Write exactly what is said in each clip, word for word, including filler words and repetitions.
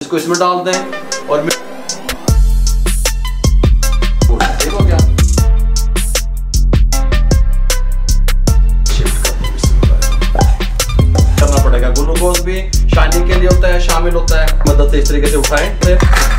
इसको इसमें डाल दें और ठीक हो गया। करना पड़ेगा। ग्लूकोज भी शाइनिंग के लिए होता है, शामिल होता है। मदद से इस तरीके से उठाएं।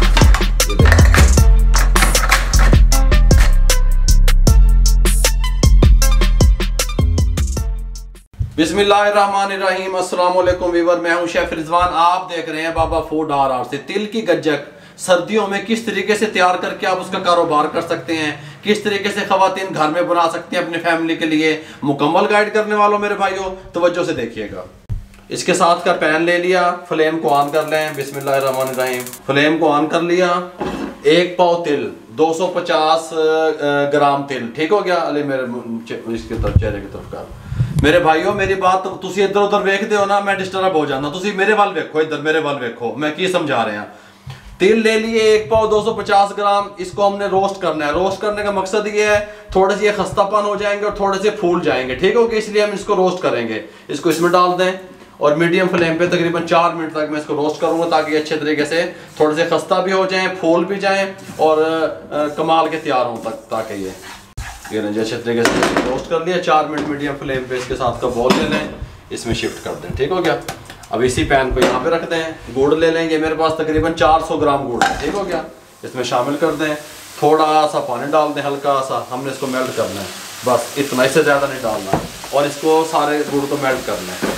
बिस्मिल्लाहिर्रहमानिर्रहीम। अस्सलाम वालेकुम वीवर, मैं हूं शेफ रिजवान। आप देख रहे हैं बाबा फूड आर आर से। तिल की गज्जक सर्दियों में किस तरीके से तैयार करके आप उसका कारोबार कर सकते हैं, किस तरीके से खवातीन घर में बना सकते हैं अपनी फैमिली के लिए, मुकम्मल गाइड करने वालों मेरे भाइयों तवज्जो से देखिएगा। इसके साथ का पैन ले लिया, फ्लेम को ऑन कर लें। बिस्मिल्लाहिर्रहमानिर्रहीम। फ्लेम को ऑन कर लिया। एक पाव तिल, दो सौ पचास ग्राम तिल, ठीक हो गया। अले मेरे इसकी तरफ, चेहरे की तरफ कर मेरे भाइयों, मेरी बात तुसी इधर उधर देखते हो ना, मैं डिस्टर्ब हो जाना। तुसी मेरे वाल देखो, इधर मेरे वाल देखो, मैं की समझा रहे हैं। तिल ले लिए एक पाव दो सौ पचास ग्राम। इसको हमने रोस्ट करना है। रोस्ट करने का मकसद ये है थोड़े से खस्तापन हो जाएंगे और थोड़े से फूल जाएंगे, ठीक हो गया। इसलिए हम इसको रोस्ट करेंगे। इसको इसमें डाल दें और मीडियम फ्लेम पे तकरीबन चार मिनट तक मैं इसको रोस्ट करूंगा, ताकि अच्छे तरीके से थोड़े से खस्ता भी हो जाएं, फूल भी जाएं और आ, आ, कमाल के तैयार हों तक, ताकि ये ये ना अच्छे तरीके से रोस्ट कर लिया। चार मिनट मीडियम फ्लेम पे इसके साथ का बॉल ले लें, इसमें शिफ्ट कर दें, ठीक हो गया। अब इसी पैन को यहाँ पे रख दें। गुड़ ले लेंगे, मेरे पास तकरीबन चार सौ ग्राम गुड़ है, ठीक हो गया। इसमें शामिल कर दें। थोड़ा सा पानी डाल दें, हल्का सा। हमने इसको मेल्ट करना है, बस इतना, इससे ज़्यादा नहीं डालना। और इसको सारे गुड़ को मेल्ट करना है।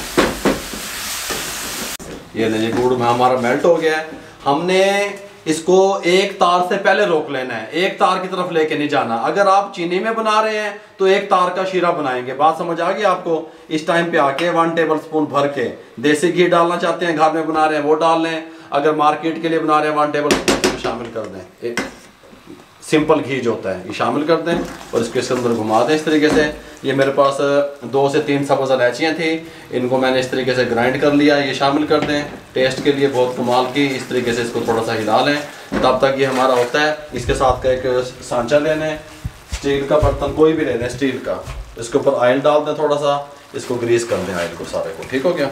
ये नहीं, गुड़ में हमारा मेल्ट हो गया है। हमने इसको एक तार से पहले रोक लेना है, एक तार की तरफ लेके नहीं जाना। अगर आप चीनी में बना रहे हैं तो एक तार का शीरा बनाएंगे। बात समझ आ गई आपको। इस टाइम पे आके वन टेबल स्पून भर के देसी घी डालना चाहते हैं, घर में बना रहे हैं वो डाल लें। अगर मार्केट के लिए बना रहे हैं वन टेबल स्पून शामिल कर दें। एक सिंपल घी जो होता है ये शामिल कर दें और इसके इसके अंदर घुमा दें इस तरीके से। ये मेरे पास दो से तीन सब्ज़ इलायचियाँ थी, इनको मैंने इस तरीके से ग्राइंड कर लिया। ये शामिल कर दें। टेस्ट के लिए बहुत कमाल की। इस तरीके से इसको थोड़ा सा हिला लें तब तक ये हमारा होता है। इसके साथ का एक सांचा ले लें, स्टील का बर्तन कोई भी ले लें, स्टील का। इसके ऊपर ऑयल डाल दें, थोड़ा सा इसको ग्रीस कर दें ऑयल को सारे को, ठीक हो गया।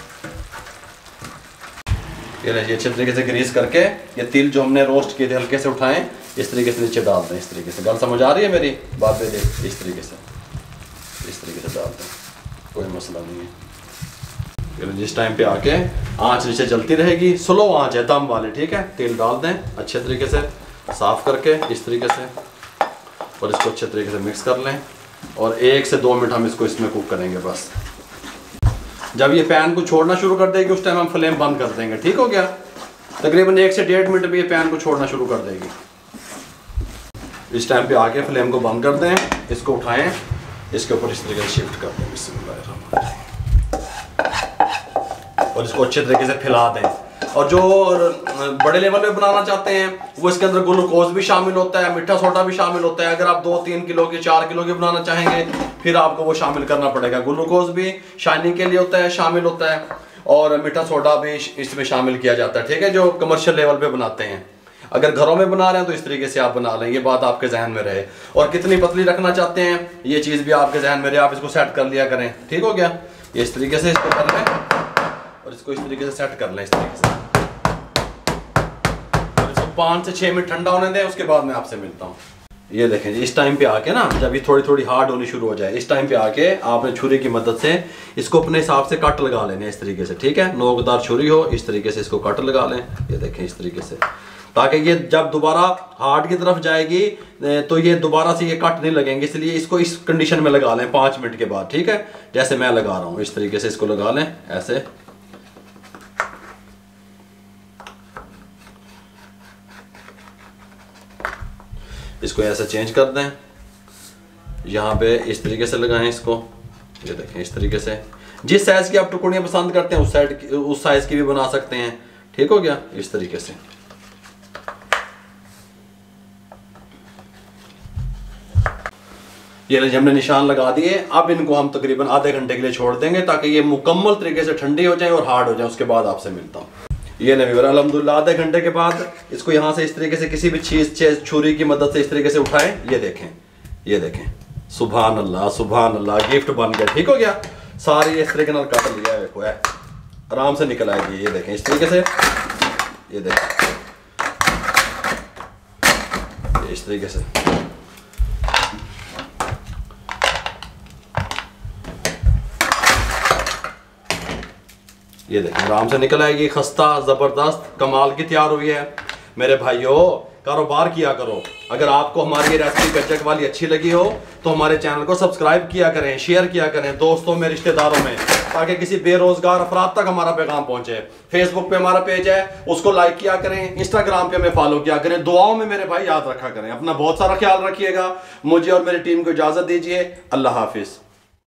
ये लीजिए, अच्छे तरीके से ग्रीस करके ये तिल जो हमने रोस्ट किए थे हल्के से उठाएं, इस तरीके से नीचे डाल दें। इस तरीके से गल समझ आ रही है मेरी बात पे देख, इस तरीके से इस तरीके से डाल दें, कोई मसला नहीं है। जिस टाइम पे आके आंच नीचे जलती रहेगी, स्लो आंच है, दम वाले, ठीक है। तेल डाल दें अच्छे तरीके से साफ करके इस तरीके से, और इसको अच्छे तरीके से मिक्स कर लें। और एक से दो मिनट हम इसको इसमें कुक करेंगे बस। जब ये पैन को छोड़ना शुरू कर देगी उस टाइम हम फ्लेम बंद कर देंगे, ठीक हो गया। तकरीबन एक से डेढ़ मिनट में ये पैन को छोड़ना शुरू कर देगी। इस टाइम पे आके फ्लेम को बंद कर दें, इसको उठाएं, इसके ऊपर इस तरीके से शिफ्ट कर दें बिस्मिल्लाह, और इसको अच्छे तरीके से फैला दें। और जो बड़े लेवल पे बनाना चाहते हैं वो इसके अंदर ग्लूकोज भी शामिल होता है, मीठा सोडा भी शामिल होता है। अगर आप दो तीन किलो की, चार किलो की बनाना चाहेंगे फिर आपको वो शामिल करना पड़ेगा। ग्लूकोज भी शाइनिंग के लिए होता है, शामिल होता है, और मीठा सोडा भी इसमें शामिल किया जाता है, ठीक है, जो कमर्शियल लेवल पे बनाते हैं। अगर घरों में बना रहे हैं तो इस तरीके से आप बना लें, ये बात आपके जहन में रहे। और कितनी पतली रखना चाहते हैं ये चीज़ भी आपके जहन में रहे, आप इसको सेट कर लिया करें, ठीक हो गया। ये इस तरीके से इसको कर लें और इसको इस तरीके से सेट कर लें इस तरीके से, और इसको पाँच से छः मिनट ठंडा होने दें, उसके बाद मैं आपसे मिलता हूँ। ये देखें जी, इस टाइम पे आके ना, जब ये थोड़ी थोड़ी हार्ड होनी शुरू हो जाए, इस टाइम पे आके आपने छुरी की मदद से इसको अपने हिसाब से कट लगा लेने इस तरीके से, ठीक है। नोकदार छुरी हो, इस तरीके से इसको कट लगा लें। ये देखें इस तरीके से, ताकि ये जब दोबारा हार्ड की तरफ जाएगी तो ये दोबारा से ये कट नहीं लगेंगे। इसलिए इसको इस कंडीशन में लगा लें पाँच मिनट के बाद, ठीक है। जैसे मैं लगा रहा हूँ इस तरीके से इसको लगा लें ऐसे। इसको ऐसे चेंज कर दें, यहाँ पे इस तरीके से लगाएं इसको। ये देखें इस तरीके से, जिस साइज की आप टुकड़ियाँ पसंद करते हैं उस साइड उस साइज की भी बना सकते हैं, ठीक हो गया। इस तरीके से ये हमने निशान लगा दिए। अब इनको हम तकरीबन आधे घंटे के लिए छोड़ देंगे ताकि ये मुकम्मल तरीके से ठंडी हो जाए और हार्ड हो जाए। उसके बाद आपसे मिलता हूँ। ये नहीं अल्हम्दुलिल्लाह आधे घंटे के बाद इसको यहाँ से इस तरीके से किसी भी चीज छुरी की मदद से इस तरीके से उठाएं। ये देखें, ये देखें, सुभान अल्लाह सुभान अल्लाह, गिफ्ट बन गया, ठीक हो गया। सारी इस तरीके से काट लिया है, देखो है आराम से निकल आएगी। ये देखें इस तरीके से ये देखिए इस तरीके से। ये देखिए आराम से निकल आएगी, खस्ता ज़बरदस्त कमाल की तैयार हुई है। मेरे भाइयों कारोबार किया करो। अगर आपको हमारी ये रेसिपी गज्जक वाली अच्छी लगी हो तो हमारे चैनल को सब्सक्राइब किया करें, शेयर किया करें दोस्तों में, रिश्तेदारों में, ताकि किसी बेरोजगार अफराद तक हमारा पैगाम पहुंचे। फेसबुक पे हमारा पेज है, उसको लाइक किया करें, इंस्टाग्राम पे हमें फॉलो किया करें। दुआओं में मेरे भाई याद रखा करें। अपना बहुत सारा ख्याल रखिएगा। मुझे और मेरी टीम को इजाजत दीजिए। अल्लाह हाफिज।